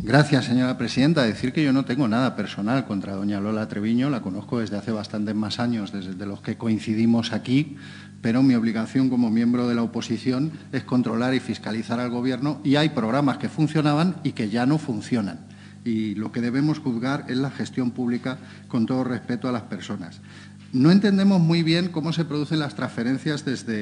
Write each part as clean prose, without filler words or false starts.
Gracias, señora presidenta. Decir que yo no tengo nada personal contra doña Lola Treviño, la conozco desde hace bastantes más años, desde los que coincidimos aquí, pero mi obligación como miembro de la oposición es controlar y fiscalizar al Gobierno, y hay programas que funcionaban y que ya no funcionan. Y lo que debemos juzgar es la gestión pública con todo respeto a las personas. No entendemos muy bien cómo se producen las transferencias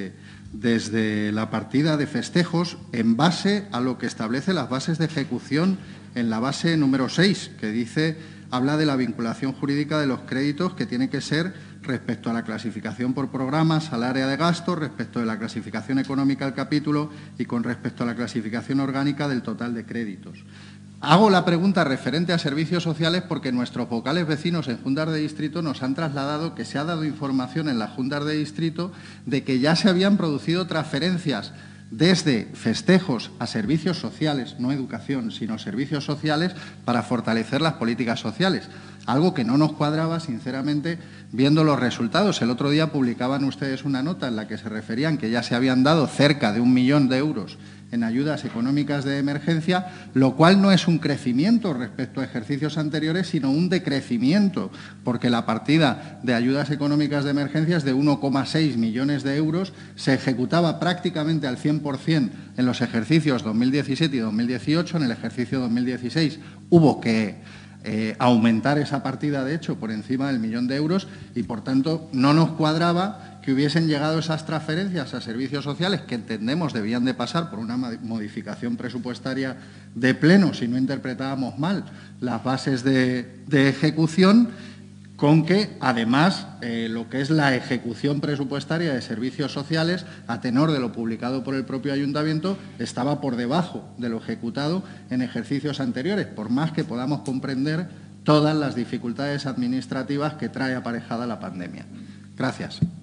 desde la partida de festejos en base a lo que establece las bases de ejecución en la base número 6, que habla de la vinculación jurídica de los créditos, que tiene que ser respecto a la clasificación por programas, al área de gasto, respecto de la clasificación económica del capítulo y con respecto a la clasificación orgánica del total de créditos. Hago la pregunta referente a servicios sociales porque nuestros vocales vecinos en juntas de distrito nos han trasladado que se ha dado información en las juntas de distrito de que ya se habían producido transferencias desde festejos a servicios sociales, no educación, sino servicios sociales, para fortalecer las políticas sociales. Algo que no nos cuadraba, sinceramente, viendo los resultados. El otro día publicaban ustedes una nota en la que se referían que ya se habían dado cerca de 1 millón de euros en ayudas económicas de emergencia, lo cual no es un crecimiento respecto a ejercicios anteriores, sino un decrecimiento, porque la partida de ayudas económicas de emergencia es de 1,6 millones de euros, se ejecutaba prácticamente al 100% en los ejercicios 2017 y 2018, en el ejercicio 2016 hubo que aumentar esa partida, de hecho, por encima del 1 millón de euros y, por tanto, no nos cuadraba que hubiesen llegado esas transferencias a servicios sociales que entendemos debían de pasar por una modificación presupuestaria de pleno, si no interpretábamos mal las bases de ejecución, con que, además, lo que es la ejecución presupuestaria de servicios sociales, a tenor de lo publicado por el propio ayuntamiento, estaba por debajo de lo ejecutado en ejercicios anteriores, por más que podamos comprender todas las dificultades administrativas que trae aparejada la pandemia. Gracias.